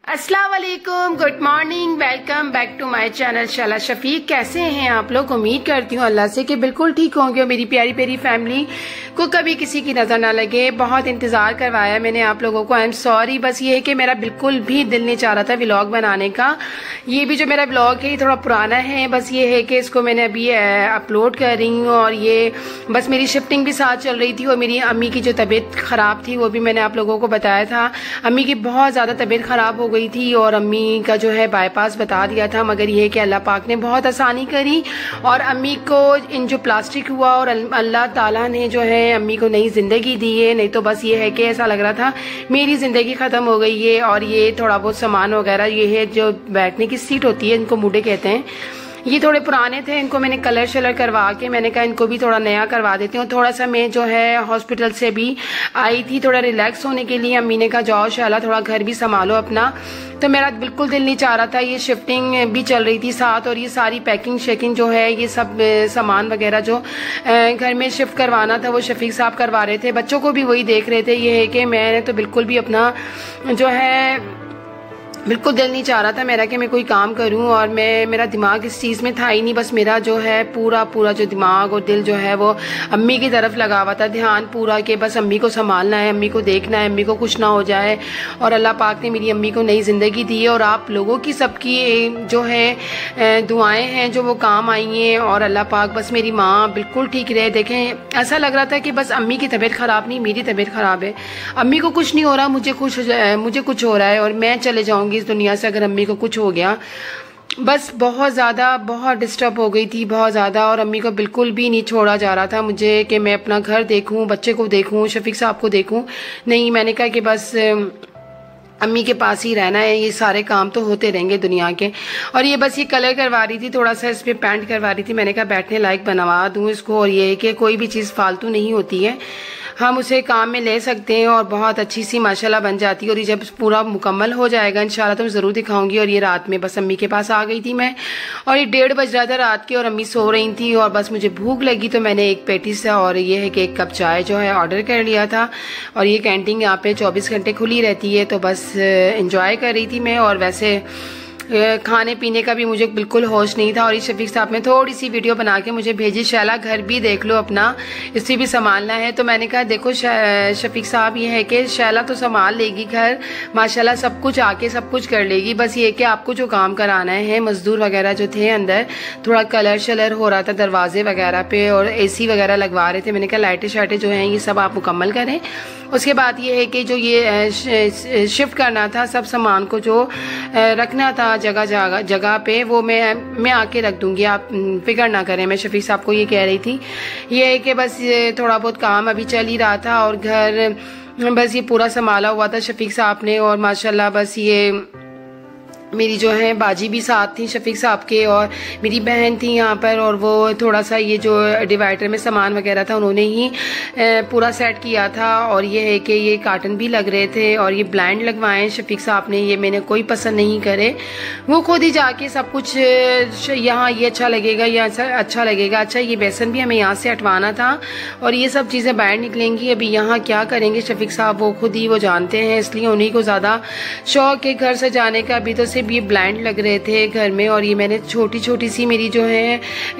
अस्सलाम वालेकुम, good morning, welcome back to my channel Shaila Shafiq. कैसे हैं आप लोग? उम्मीद करती हूँ अल्लाह से कि बिल्कुल ठीक होंगे। मेरी प्यारी प्यारी फैमिली को कभी किसी की नजर ना लगे। बहुत इंतजार करवाया मैंने आप लोगों को। I am sorry. बस ये है कि मेरा बिल्कुल भी दिल नहीं चाह रहा था व्लॉग बनाने का। ये भी जो मेरा व्लॉग है ये थोड़ा पुराना है। बस ये है कि इसको मैंने अभी अपलोड कर रही हूँ। और ये बस मेरी शिफ्टिंग भी साथ चल रही थी और मेरी अम्मी की जो तबीयत खराब थी वो भी मैंने आप लोगों को बताया था। अम्मी की बहुत ज्यादा तबीयत खराब हो गई थी और अम्मी का जो है बाईपास बता दिया था। मगर ये कि अल्लाह पाक ने बहुत आसानी करी और अम्मी को इन जो प्लास्टिक हुआ और अल्लाह ताला ने जो है अम्मी को नई जिंदगी दी है। नहीं तो बस ये है कि ऐसा लग रहा था मेरी जिंदगी खत्म हो गई है। और ये थोड़ा बहुत सामान वगैरह ये है जो बैठने की सीट होती है, इनको मुड़े कहते हैं, ये थोड़े पुराने थे। इनको मैंने कलर शलर करवा के मैंने कहा इनको भी थोड़ा नया करवा देती हूँ। थोड़ा सा मैं जो है हॉस्पिटल से भी आई थी थोड़ा रिलैक्स होने के लिए। अम्मी ने कहा जाओ शाला थोड़ा घर भी संभालो अपना। तो मेरा बिल्कुल दिल नहीं चाह रहा था। ये शिफ्टिंग भी चल रही थी साथ और ये सारी पैकिंग शेकिंग जो है ये सब सामान वगैरह जो घर में शिफ्ट करवाना था वो शफीक साहब करवा रहे थे। बच्चों को भी वही देख रहे थे। ये है कि मैंने तो बिल्कुल भी अपना जो है बिल्कुल दिल नहीं चाह रहा था मेरा कि मैं कोई काम करूं। और मेरा दिमाग इस चीज़ में था ही नहीं। बस मेरा जो है पूरा जो दिमाग और दिल जो है वो अम्मी की तरफ लगा हुआ था। ध्यान पूरा कि बस अम्मी को संभालना है, अम्मी को देखना है, अम्मी को कुछ ना हो जाए। और अल्लाह पाक ने मेरी अम्मी को नई जिंदगी दी है और आप लोगों की सबकी जो है दुआएं हैं जो वो काम आई हैं। और अल्लाह पाक बस मेरी माँ बिल्कुल ठीक रहे। देखें ऐसा लग रहा था कि बस अम्मी की तबीयत खराब नहीं, मेरी तबीयत खराब है। अम्मी को कुछ नहीं हो रहा, मुझे कुछ हो रहा है और मैं चले जाऊंगी इस दुनिया से अगर अम्मी को कुछ हो गया। बस बहुत डिस्टर्ब हो गई थी, बहुत ज़्यादा। और अम्मी को बिल्कुल भी नहीं छोड़ा जा रहा था मुझे कि मैं अपना घर देखूं, बच्चे को देखूं, शफीक साहब को देखूं। नहीं, मैंने कहा कि बस अम्मी के पास ही रहना है। ये सारे काम तो होते रहेंगे दुनिया के। और ये बस ये कलर करवा रही थी, थोड़ा सा इस पे पेंट करवा रही थी। मैंने कहा बैठने लायक बनवा दूं इसको। और ये है कि कोई भी चीज़ फालतू नहीं होती है, हम उसे काम में ले सकते हैं और बहुत अच्छी सी माशाल्लाह बन जाती है। और ये जब पूरा मुकम्मल हो जाएगा इंशाल्लाह तो मैं ज़रूर दिखाऊंगी। और ये रात में बस अम्मी के पास आ गई थी मैं। और ये 1:30 बज रहा था रात के और अम्मी सो रही थी और बस मुझे भूख लगी तो मैंने एक पेटीज और ये है कि 1 कप चाय जो है ऑर्डर कर लिया था। और ये कैंटीन यहाँ पे 24 घंटे खुली रहती है तो बस इंजॉय कर रही थी मैं। और वैसे खाने पीने का भी मुझे बिल्कुल होश नहीं था। और इस शफीक साहब ने थोड़ी सी वीडियो बना के मुझे भेजी, शैला घर भी देख लो अपना, इसे भी संभालना है। तो मैंने कहा देखो शफीक साहब ये है कि शैला तो संभाल लेगी घर, माशाल्लाह सब कुछ आके सब कुछ कर लेगी। बस ये कि आपको जो काम कराना है, मजदूर वगैरह जो थे अंदर थोड़ा कलर शलर हो रहा था दरवाजे वगैरह पे और AC वगैरह लगवा रहे थे। मैंने कहा लाइटें शाइटें जो हैं ये सब आप मुकम्मल करें। उसके बाद ये है कि जो ये शिफ्ट करना था सब सामान को जो रखना था जगह पे वो मैं आके रख दूंगी, आप फिक्र ना करें। मैं शफीक साहब को ये कह रही थी। ये है कि बस थोड़ा बहुत काम अभी चल ही रहा था और घर बस ये पूरा संभाला हुआ था शफीक साहब ने। और माशाल्लाह बस ये मेरी जो है बाजी भी साथ थी शफीक साहब के और मेरी बहन थी यहाँ पर। और वो थोड़ा सा ये जो डिवाइडर में सामान वगैरह था उन्होंने ही पूरा सेट किया था। और ये है कि ये कार्टन भी लग रहे थे और ये ब्लाइंड लगवाए शफीक साहब ने, ये मैंने कोई पसंद नहीं करे। वो खुद ही जाके सब कुछ यहाँ ये अच्छा लगेगा, ये अच्छा लगेगा, अच्छा ये बेसन भी हमें यहाँ से हटवाना था और ये सब चीज़ें बाहर निकलेंगी। अभी यहाँ क्या करेंगे शफीक साहब वो खुद ही वो जानते हैं, इसलिए उन्हीं को ज़्यादा शौक है घर सजाने का। अभी तो ये ब्लाइंड लग रहे थे घर में और ये मैंने छोटी सी मेरी जो है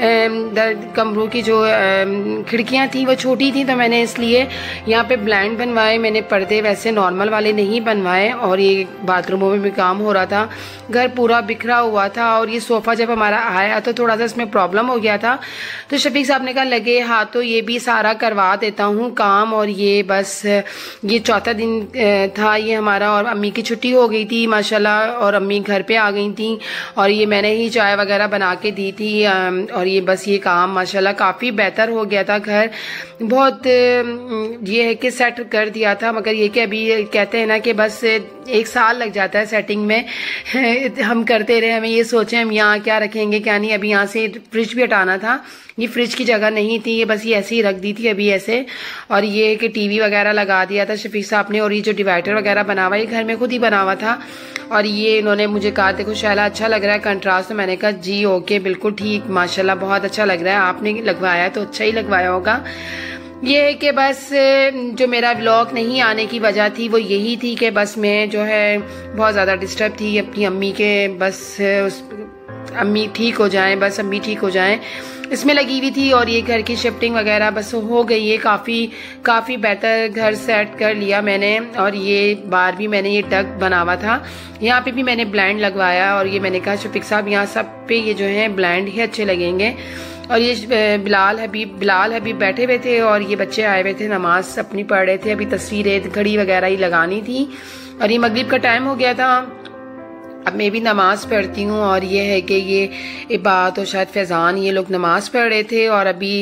कमरों की जो खिड़कियां थी वो छोटी थी तो मैंने इसलिए यहाँ पे ब्लाइंड बनवाए। मैंने पर्दे वैसे नॉर्मल वाले नहीं बनवाए। और ये बाथरूमों में भी काम हो रहा था, घर पूरा बिखरा हुआ था। और ये सोफा जब हमारा आया तो थोड़ा सा इसमें प्रॉब्लम हो गया था तो शफीक साहब ने कहा लगे हाथ तो ये भी सारा करवा देता हूँ काम। और ये बस ये 4था दिन था ये हमारा और अम्मी की छुट्टी हो गई थी माशाल्लाह और अम्मी घर पे आ गई थी और ये मैंने ही चाय वगैरह बना के दी थी। और ये बस ये काम माशाल्लाह काफ़ी बेहतर हो गया था। घर बहुत ये है कि सेट कर दिया था। मगर ये कि अभी कहते हैं ना कि बस 1 साल लग जाता है सेटिंग में। हम करते रहे, हमें ये सोचे हम यहाँ क्या रखेंगे क्या नहीं। अभी यहाँ से फ्रिज भी हटाना था, ये फ्रिज की जगह नहीं थी, ये बस ये ऐसे ही रख दी थी अभी ऐसे। और ये कि टीवी वगैरह लगा दिया था शफीक साहब ने। और ये जो डिवाइडर वगैरह बना हुआ ये घर में खुद ही बना हुआ था। और ये इन्होंने मुझे कहा देखो शैला अच्छा लग रहा है कंट्रास्ट। तो मैंने कहा जी ओके बिल्कुल ठीक, माशाल्लाह बहुत अच्छा लग रहा है, आपने लगवाया तो अच्छा ही लगवाया होगा। ये है कि बस जो मेरा व्लॉग नहीं आने की वजह थी वो यही थी कि बस मैं जो है बहुत ज़्यादा डिस्टर्ब थी अपनी अम्मी के, बस अम्मी ठीक हो जाएं, बस अम्मी ठीक हो जाएं इसमें लगी हुई थी। और ये घर की शिफ्टिंग वगैरह बस हो गई है, काफ़ी बेहतर घर सेट कर लिया मैंने। और ये बार भी मैंने ये टग बना हुआ था, यहाँ पे भी मैंने ब्लाइंड लगवाया। और ये मैंने कहा शफीक साहब यहाँ सब पे ये जो है ब्लाइंड ही अच्छे लगेंगे। और ये बिलाल हबीब बैठे हुए थे और ये बच्चे आए हुए थे, नमाज अपनी पढ़ रहे थे। अभी तस्वीरें घड़ी वगैरह ही लगानी थी और ये मगरिब का टाइम हो गया था। अब मैं भी नमाज पढ़ती हूँ। और ये है कि ये इबादत और शायद फैज़ान ये लोग नमाज पढ़ रहे थे। और अभी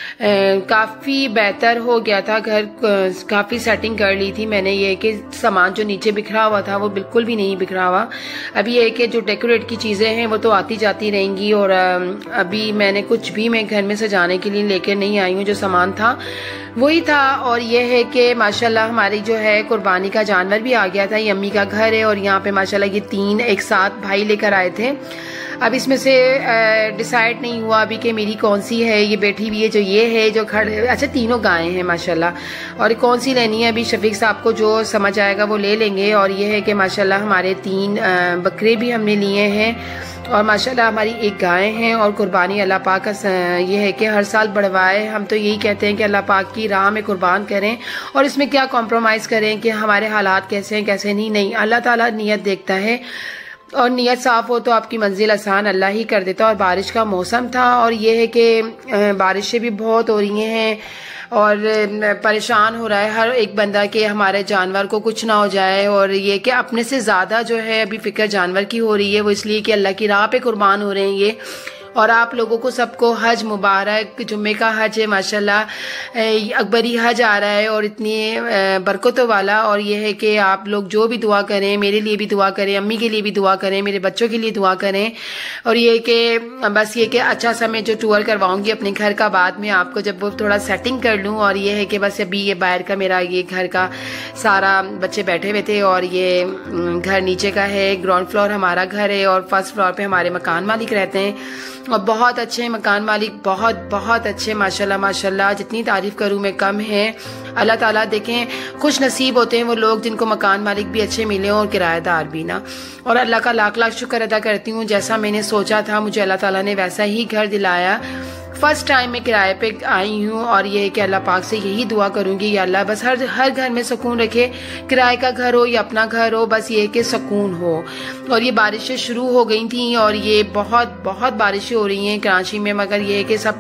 काफ़ी बेहतर हो गया था घर, काफ़ी सेटिंग कर ली थी मैंने। ये कि सामान जो नीचे बिखरा हुआ था वो बिल्कुल भी नहीं बिखरा हुआ। अभी ये कि जो डेकोरेट की चीज़ें हैं वो तो आती जाती रहेंगी। और अभी मैंने कुछ भी मैं घर में सजाने के लिए लेकर नहीं आई हूँ, जो सामान था वही था। और ये है कि माशाल्लाह हमारी जो है कुर्बानी का जानवर भी आ गया था। ये अम्मी का घर है और यहाँ पे माशाल्लाह ये 3 एक साथ भाई लेकर आए थे। अब इसमें से डिसाइड नहीं हुआ अभी कि मेरी कौन सी है। ये बैठी हुई है जो ये है जो खड़े, अच्छा तीनों गायें हैं माशाल्लाह। और कौन सी लेनी है अभी शफीक साहब को जो समझ आएगा वो ले लेंगे। और ये है कि माशाल्लाह हमारे 3 बकरे भी हमने लिए हैं और माशाल्लाह हमारी एक गाय है। और कुर्बानी अल्लाह पाक का ये है कि हर साल बढ़वाए। हम तो यही कहते हैं कि अल्लाह पाक की राह में कुर्बान करें और इसमें क्या कॉम्प्रोमाइज़ करें कि हमारे हालात कैसे हैं कैसे नहीं। अल्लाह ताला नियत देखता है और नियत साफ हो तो आपकी मंजिल आसान अल्लाह ही कर देता। और बारिश का मौसम था और ये है कि बारिशें भी बहुत हो रही हैं और परेशान हो रहा है हर एक बंदा कि हमारे जानवर को कुछ ना हो जाए। और ये कि अपने से ज़्यादा जो है अभी फिक्र जानवर की हो रही है, वो इसलिए कि अल्लाह की राह पे कुर्बान हो रहे हैं ये। और आप लोगों को सबको हज मुबारक, जुम्मे का हज है माशाल्लाह, अकबरी हज आ रहा है और इतनी बरकतों वाला। और ये है कि आप लोग जो भी दुआ करें, मेरे लिए भी दुआ करें, अम्मी के लिए भी दुआ करें, मेरे बच्चों के लिए दुआ करें। और ये कि बस ये कि अच्छा सा मैं जो टूर करवाऊंगी अपने घर का बाद में आपको, जब वो थोड़ा सेटिंग कर लूँ। और ये है कि बस अभी ये बाहर का मेरा ये घर का सारा बच्चे बैठे हुए थे और ये घर नीचे का है, ग्राउंड फ्लोर हमारा घर है और फर्स्ट फ्लोर पे हमारे मकान मालिक रहते हैं और बहुत अच्छे मकान मालिक, बहुत अच्छे माशाल्लाह माशाल्लाह। जितनी तारीफ करूँ मैं कम है। अल्लाह ताला देखें खुश नसीब होते हैं वो लोग जिनको मकान मालिक भी अच्छे मिले और किराएदार भी ना। और अल्लाह का लाख लाख शुक्र अदा करती हूँ, जैसा मैंने सोचा था मुझे अल्लाह ताला ने वैसा ही घर दिलाया। फर्स्ट टाइम मैं किराए पे आई हूँ और ये है कि अल्लाह पाक से यही दुआ करूंगी या अल्लाह बस हर घर में सुकून रखे, किराए का घर हो या अपना घर हो, बस ये कि सुकून हो। और ये बारिशें शुरू हो गई थी और ये बहुत बारिशें हो रही हैं कराची में, मगर ये है कि सब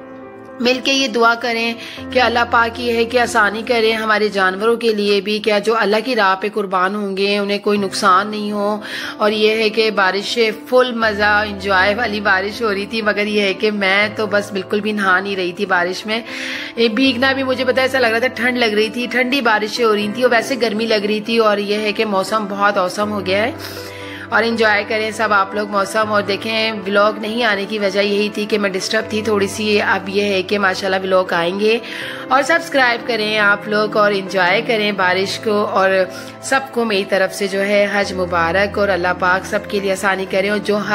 मिलके ये दुआ करें कि अल्लाह पाक ये है कि आसानी करें हमारे जानवरों के लिए भी, क्या जो अल्लाह की राह पे कुर्बान होंगे उन्हें कोई नुकसान नहीं हो। और ये है कि बारिशें फुल मज़ा इंजॉय वाली बारिश हो रही थी, मगर ये है कि मैं तो बस बिल्कुल भी नहा नहीं रही थी बारिश में। भीगना भी मुझे पता ऐसा लग रहा था, ठंड लग रही थी, ठंडी बारिशें हो रही थी और वैसे गर्मी लग रही थी। और ये है कि मौसम बहुत औसम हो गया है और एंजॉय करें सब आप लोग मौसम। और देखें व्लॉग नहीं आने की वजह यही थी कि मैं डिस्टर्ब थी थोड़ी सी। अब ये है कि माशाल्लाह व्लॉग आएंगे और सब्सक्राइब करें आप लोग और एंजॉय करें बारिश को। और सबको मेरी तरफ से जो है हज मुबारक और अल्लाह पाक सबके लिए आसानी करें। और जो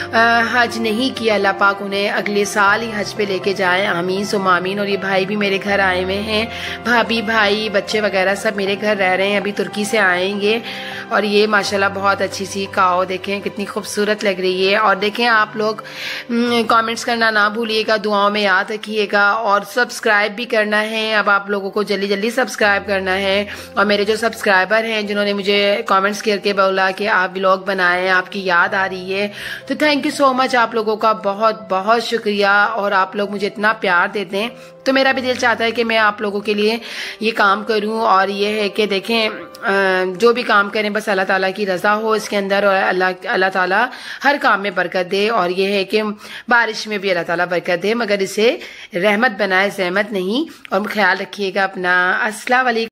हज नहीं किया अल्लाह पाक उन्हें अगले साल ही हज पे लेके जाए, आमीन सुम्मा आमीन। और ये भाई भी मेरे घर आए हुए हैं, भाभी भाई बच्चे वगैरह सब मेरे घर रह रहे हैं, अभी तुर्की से आएंगे। और ये माशाल्लाह बहुत अच्छी सी काओ देखें कितनी खूबसूरत लग रही है। और देखें आप लोग कमेंट्स करना ना भूलिएगा, दुआओं में याद रखिएगा और सब्सक्राइब भी करना है। अब आप लोगों को जल्दी जल्दी सब्सक्राइब करना है। और मेरे जो सब्सक्राइबर हैं जिन्होंने मुझे कमेंट्स करके बोला कि आप व्लॉग बनाएं, आपकी याद आ रही है, तो थैंक यू सो मच आप लोगों का, बहुत शुक्रिया। और आप लोग मुझे इतना प्यार देते हैं तो मेरा भी दिल चाहता है कि मैं आप लोगों के लिए ये काम करूं। और ये है कि देखें जो भी काम करें बस अल्लाह ताला की रजा हो इसके अंदर और अल्लाह ताला हर काम में बरकत दे। और ये है कि बारिश में भी अल्लाह ताला बरकत दे, मगर इसे रहमत बनाए जहमत नहीं। और ख्याल रखिएगा अपना। अस्सलाम वालेकुम।